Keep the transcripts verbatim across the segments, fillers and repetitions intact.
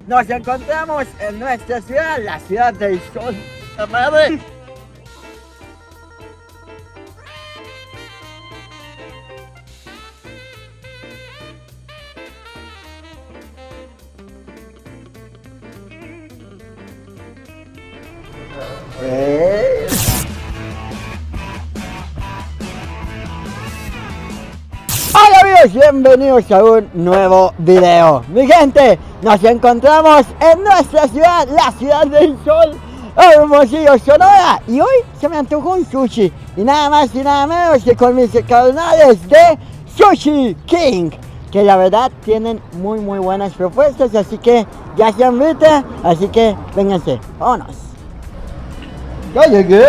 nos encontramos en nuestra ciudad, la ciudad del sol. ¡La madre! Eh. Hola amigos, bienvenidos a un nuevo video. Mi gente, nos encontramos en nuestra ciudad, la ciudad del sol, Hermosillo, Sonora. Y hoy se me antojó un sushi, y nada más y nada menos que con mis carnales de Sushi King, que la verdad tienen muy muy buenas propuestas, así que ya se invita, así que vénganse, vámonos. Ya llegué.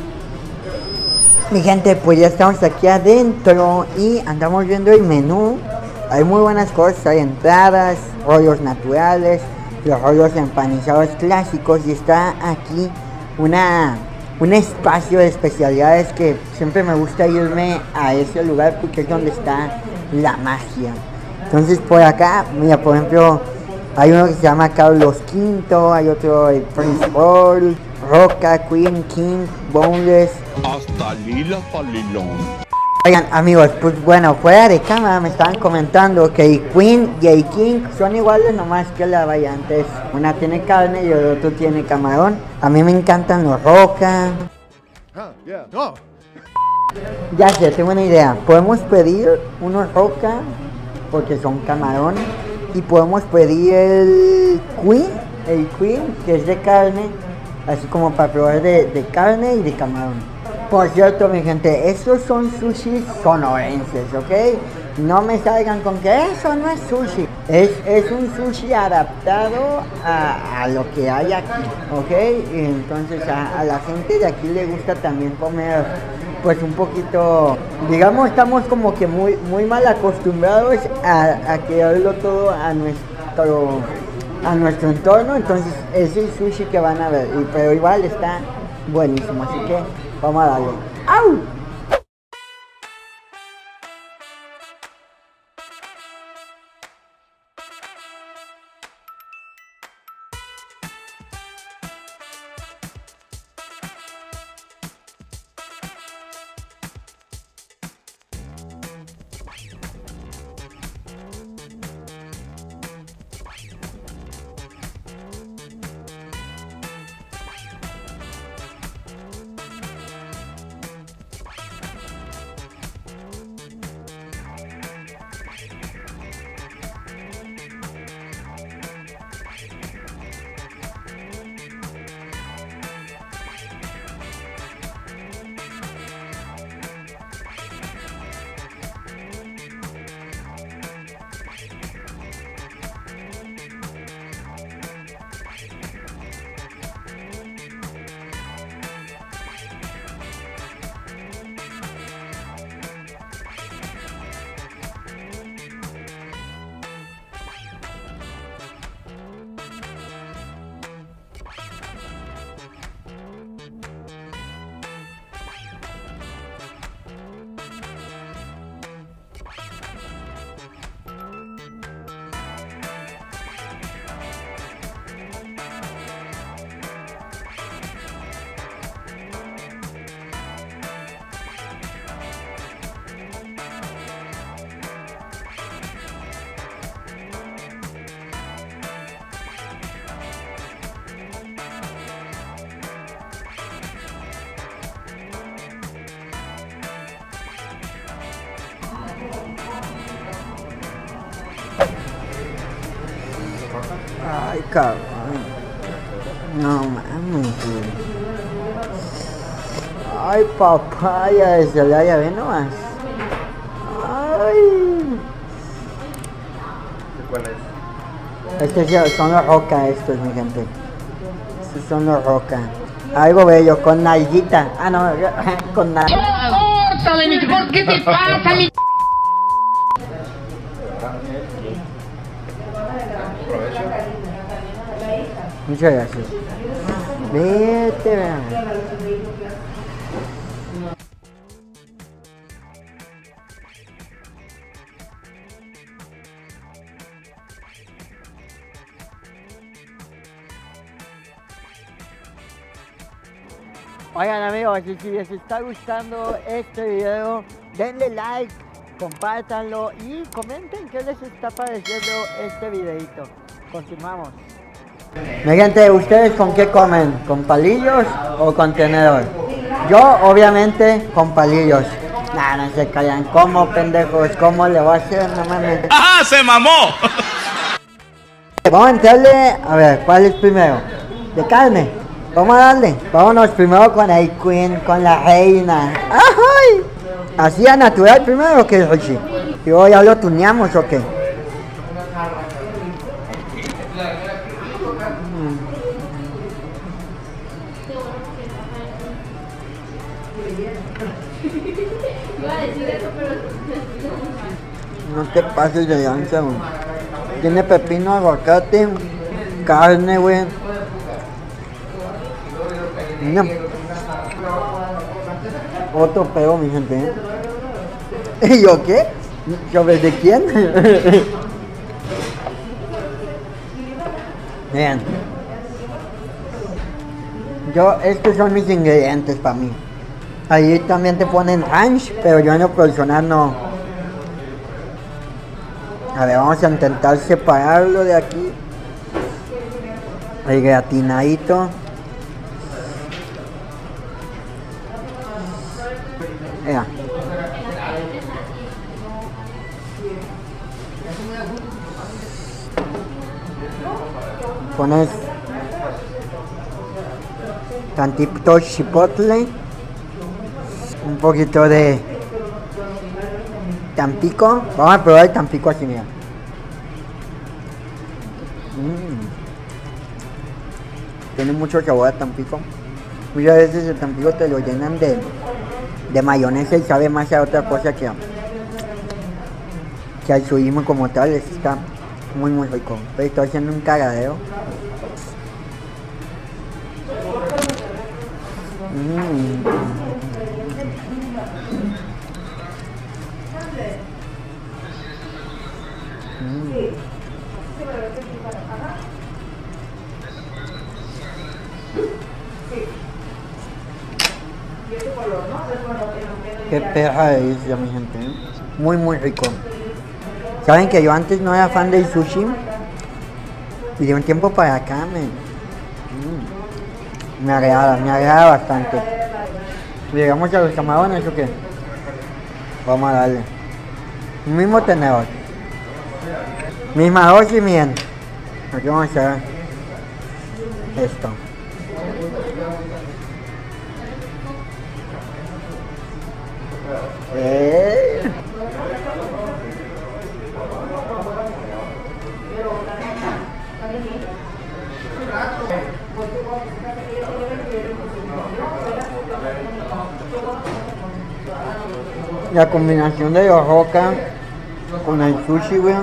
Mi gente, pues ya estamos aquí adentro y andamos viendo el menú. Hay muy buenas cosas, hay entradas, rollos naturales, los rollos empanizados clásicos, y está aquí una, un espacio de especialidades que siempre me gusta irme a ese lugar porque es donde está la magia. Entonces por acá, mira, por ejemplo, hay uno que se llama Carlos Quinto, hay otro, el Prince Roll, Roca, Queen, King, Boneless. Hasta Lila Palilón. Oigan amigos, pues bueno, fuera de cámara me estaban comentando que el Queen y el King son iguales, nomás que la variante es, una tiene carne y el otro tiene camarón. A mí me encantan los Roca. Huh, yeah. Oh. Ya sé, tengo una idea. Podemos pedir unos Roca porque son camarón, y podemos pedir el Queen, el Queen que es de carne, así como para probar de, de carne y de camarón. Por cierto, mi gente, estos son sushis sonorenses, ¿ok? No me salgan con que eso no es sushi. Es, es un sushi adaptado a, a lo que hay aquí, ¿ok? Y entonces a, a la gente de aquí le gusta también comer, pues un poquito, digamos, estamos como que muy, muy mal acostumbrados a, a crearlo todo a nuestro... a nuestro entorno. Entonces es el sushi que van a ver, y, pero igual está buenísimo, así que vamos a darle. ¡Au! Ay, cabrón. No mames, güey. Ay, papaya de Celaya, ve nomás. Ay. ¿Cuál es? Estos son los Roca, estos, mi gente. Estos son los Roca. Algo bello, con nalguita. Ah, no, con nalguita. ¡Córtale, mi! ¿Por qué te pasa, mi? Muchas gracias. Vete, vean. Oigan amigos, y si les está gustando este video, denle like, compártanlo y comenten qué les está pareciendo este videito. Continuamos. Mi gente, ¿ustedes con qué comen? ¿Con palillos o con tenedor? Yo obviamente con palillos. Nah, no se callan. ¿Cómo, pendejos? ¿Cómo le voy a hacer? No mames. ¡Ajá! ¡Se mamó! Vamos a entrarle, a ver, ¿cuál es primero? De carne. Vamos a darle. Vámonos primero con el Queen, con la reina. ¡Ay! ¿Así a natural primero o qué, Rochi? ¿Y luego ya lo tuneamos o qué? No te pases de lanza, güey. Tiene pepino, aguacate, carne, güey. Mira. Otro pego, mi gente, ¿eh? ¿Y yo qué? ¿Sobre de quién? Vean. Yo, estos son mis ingredientes para mí. Ahí también te ponen ranch, pero yo en lo personal no. A ver, vamos a intentar separarlo de aquí. El gratinadito. Mira. Pones tantito chipotle, un poquito de Tampico. Vamos a probar el Tampico así, mira. Mm. Tiene mucho sabor a Tampico. Muchas veces el Tampico te lo llenan de, de mayonesa y sabe más a otra cosa que, que al suyismo como tal. Está muy muy rico. Pero estoy haciendo un cagadero. Mm. Mm. Qué perra de isla, mi gente, ¿eh? Muy muy rico. Saben que yo antes no era fan del sushi y de un tiempo para acá me, mm, me agrada, me agrada bastante. Llegamos a los camarones o qué? Vamos a darle. Mismo tenedor. Misma dosis, bien. Aquí vamos a hacer esto. Eh. La combinación de los roca con el sushi, weón.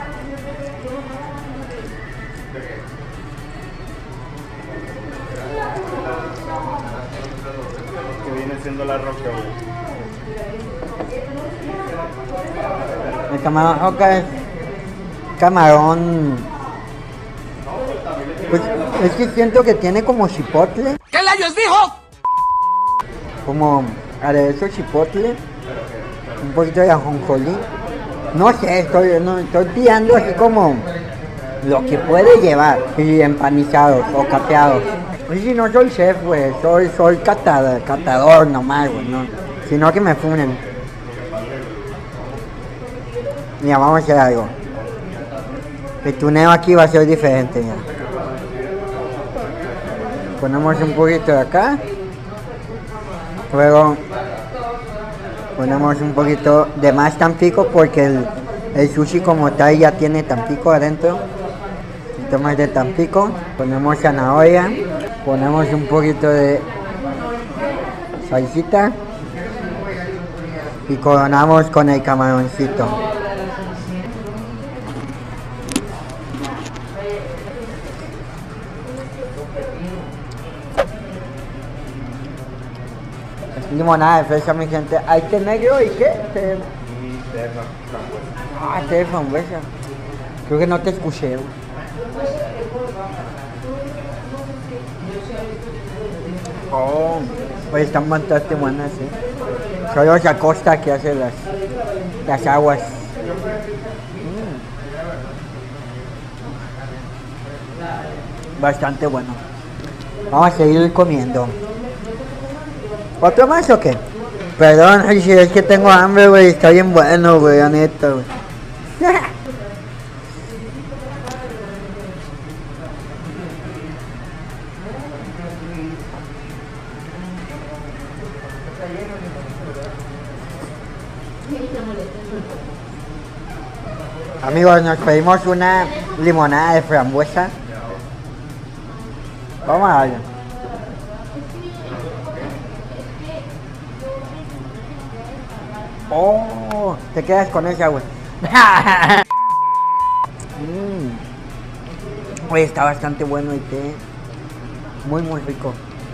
Que viene siendo la roca, güey. El camarón roca es camarón. Pues es que siento que tiene como chipotle. ¿Qué layos dijo? Como aderezo chipotle. Un poquito de ajonjolí. No sé, estoy, no, estoy tirando así como lo que puede llevar. Y empanizados o capeados. Y si no soy chef, güey, soy, soy catador, catador nomás, güey, no. Si no que me funen. Mira, vamos a hacer algo. El tuneo aquí va a ser diferente, ya. Ponemos un poquito de acá. Luego ponemos un poquito de más Tampico porque el, el sushi como tal ya tiene Tampico adentro. Un poquito más de Tampico. Ponemos zanahoria. Ponemos un poquito de salsita. Y coronamos con el camaroncito. Limonada de fresa, mi gente. ¿Hay té negro y qué? Té... Y té frambuesa. Ah, té de frambuesa. Creo que no te escuché. Oh. Pues están bastante buenas, ¿eh? Solo es Acosta que hace las, las aguas. Mm. Bastante bueno. Vamos a seguir comiendo. ¿Otro más o qué? Perdón, si es que tengo hambre, güey. Está bien bueno, güey, la neta, güey. Amigos, nos pedimos una limonada de frambuesa. Vamos a darle. Oh, te quedas con esa, güey. mm. Oye, está bastante bueno el té. Muy, muy rico.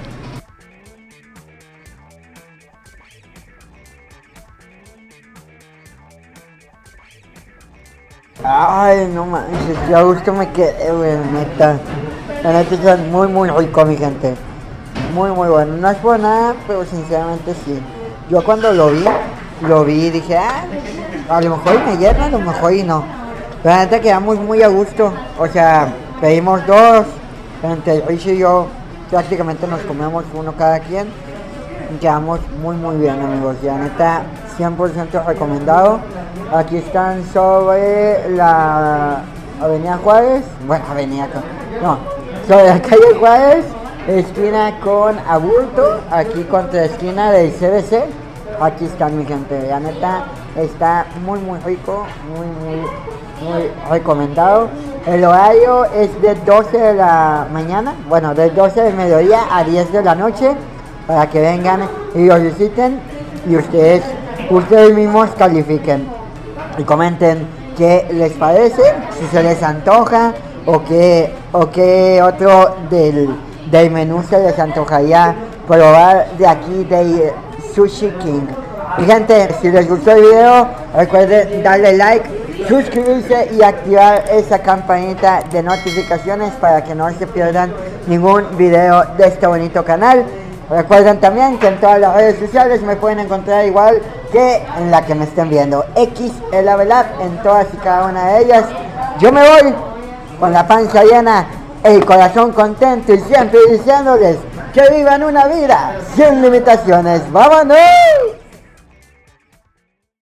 Ay, no manches, qué a gusto me quedé, güey, neta. La neta está muy, muy rico, mi gente. Muy, muy bueno. No es por nada, pero sinceramente sí. Yo cuando lo vi, lo vi y dije, ah, a lo mejor me llena, a lo mejor y no. Pero la neta quedamos muy a gusto. O sea, pedimos dos. Entre Rich y yo prácticamente nos comemos uno cada quien. Y quedamos muy, muy bien, amigos. La neta, cien por ciento recomendado. Aquí están sobre la Avenida Juárez, bueno, Avenida, no, sobre la calle Juárez, esquina con Aburto, aquí contra la esquina del C B C. Aquí están, mi gente. La neta está muy, muy rico, muy, muy, muy recomendado. El horario es de doce de la mañana, bueno, de doce del mediodía a diez de la noche, para que vengan y los visiten y ustedes, ustedes mismos califiquen y comenten qué les parece, si se les antoja o qué, o qué otro del, del menú se les antojaría probar de aquí de Sushi King. Y gente, si les gustó el video, recuerden darle like, suscribirse y activar esa campanita de notificaciones para que no se pierdan ningún video de este bonito canal. Recuerden también que en todas las redes sociales me pueden encontrar igual que en la que me estén viendo, X el Avelab, en todas y cada una de ellas. Yo me voy con la panza llena, el corazón contento y siempre diciéndoles que vivan una vida sin limitaciones. ¡Vámonos!